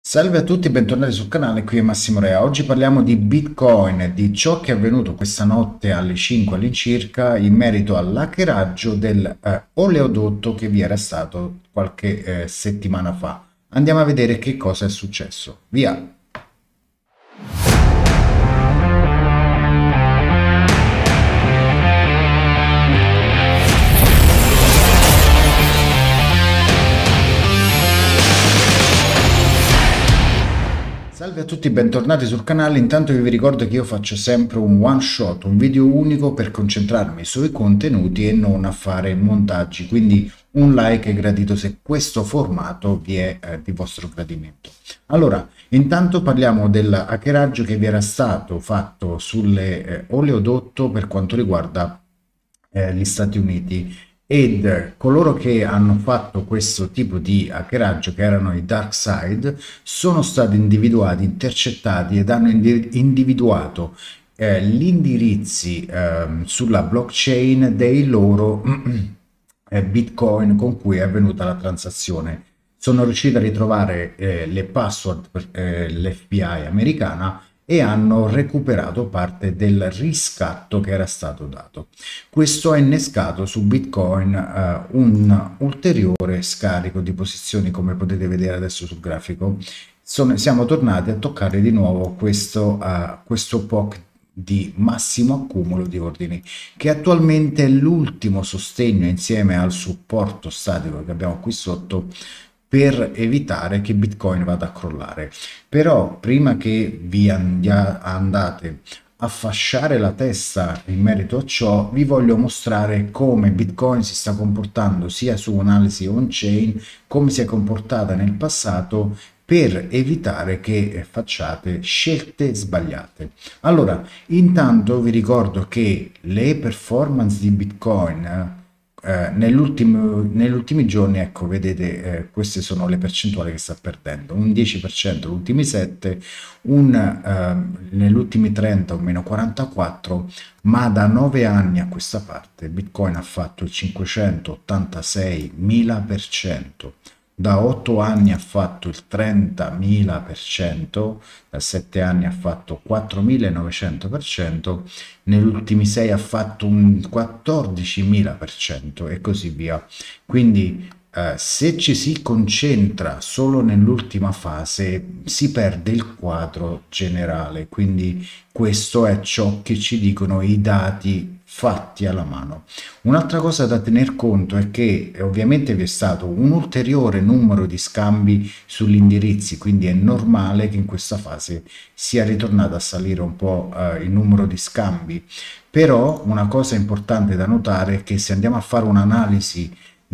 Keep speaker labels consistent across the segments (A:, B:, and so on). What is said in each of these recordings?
A: Salve a tutti, bentornati sul canale, qui è Massimo Rea. Oggi parliamo di Bitcoin e di ciò che è avvenuto questa notte alle 5 all'incirca in merito all'hackeraggio del oleodotto che vi era stato qualche settimana fa. Andiamo a vedere che cosa è successo. Via! Salve a tutti, bentornati sul canale. Intanto vi ricordo che io faccio sempre un one shot, un video unico per concentrarmi sui contenuti e non a fare montaggi, quindi un like è gradito se questo formato vi è di vostro gradimento. Allora, intanto parliamo del hackeraggio che vi era stato fatto sulle oleodotto per quanto riguarda gli Stati Uniti, ed coloro che hanno fatto questo tipo di hackeraggio, che erano i dark side, sono stati individuati, intercettati ed hanno individuato gli indirizzi sulla blockchain dei loro bitcoin con cui è avvenuta la transazione. Sono riusciti a ritrovare le password per l'FBI americana e hanno recuperato parte del riscatto che era stato dato. Questo ha innescato su Bitcoin un ulteriore scarico di posizioni, come potete vedere adesso sul grafico. Siamo tornati a toccare di nuovo questo POC di massimo accumulo di ordini, che attualmente è l'ultimo sostegno insieme al supporto statico che abbiamo qui sotto per evitare che Bitcoin vada a crollare. Però prima che vi andate a fasciare la testa in merito a ciò, vi voglio mostrare come Bitcoin si sta comportando sia su un'analisi on-chain, come si è comportata nel passato, per evitare che facciate scelte sbagliate. Allora, intanto vi ricordo che le performance di Bitcoin negli ultimi giorni, ecco, vedete, queste sono le percentuali che sta perdendo: un 10% negli ultimi 7, negli ultimi 30 un meno 44, ma da 9 anni a questa parte Bitcoin ha fatto il 586.000%. Da 8 anni ha fatto il 30.000%, da 7 anni ha fatto 4.900%, negli ultimi 6 ha fatto un 14.000% e così via. Quindi se ci si concentra solo nell'ultima fase si perde il quadro generale, quindi questo è ciò che ci dicono i dati fatti alla mano. Un'altra cosa da tener conto è che ovviamente vi è stato un ulteriore numero di scambi sugli indirizzi, quindi è normale che in questa fase sia ritornato a salire un po' il numero di scambi. Però una cosa importante da notare è che se andiamo a fare un'analisi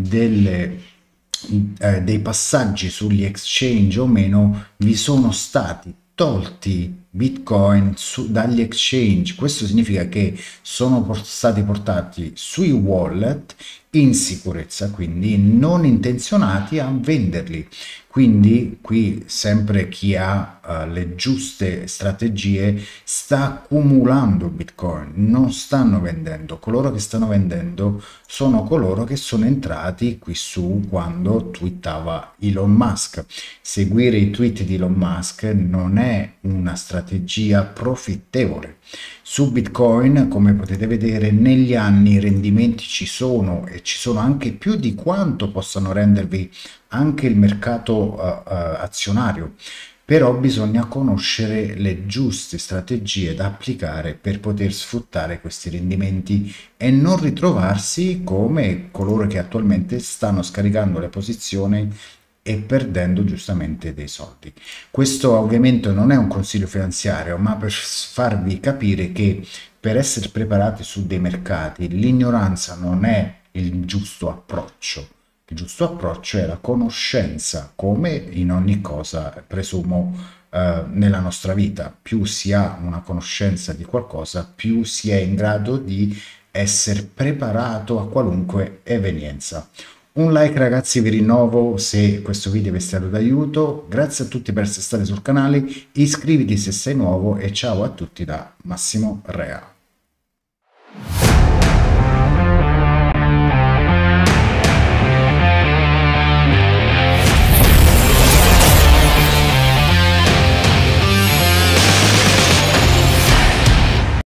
A: dei passaggi sugli exchange o meno, vi sono stati tolti Bitcoin dagli exchange. Questo significa che sono stati portati sui wallet in sicurezza, quindi non intenzionati a venderli. Quindi qui sempre chi ha le giuste strategie sta accumulando Bitcoin, non stanno vendendo. Coloro che stanno vendendo sono coloro che sono entrati qui su quando twittava Elon Musk. Seguire i tweet di Elon Musk non è una strategia profittevole. Su Bitcoin, come potete vedere, negli anni i rendimenti ci sono, e ci sono anche più di quanto possano rendervi anche il mercato azionario. Però bisogna conoscere le giuste strategie da applicare per poter sfruttare questi rendimenti e non ritrovarsi come coloro che attualmente stanno scaricando le posizioni e perdendo giustamente dei soldi. Questo ovviamente non è un consiglio finanziario, ma per farvi capire che per essere preparati su dei mercati l'ignoranza non è il giusto approccio. Il giusto approccio è la conoscenza, come in ogni cosa, presumo, nella nostra vita. Più si ha una conoscenza di qualcosa, più si è in grado di essere preparato a qualunque evenienza. Un like ragazzi vi rinnovo se questo video vi è stato d'aiuto. Grazie a tutti per essere stati sul canale, iscriviti se sei nuovo e ciao a tutti da Massimo Rea.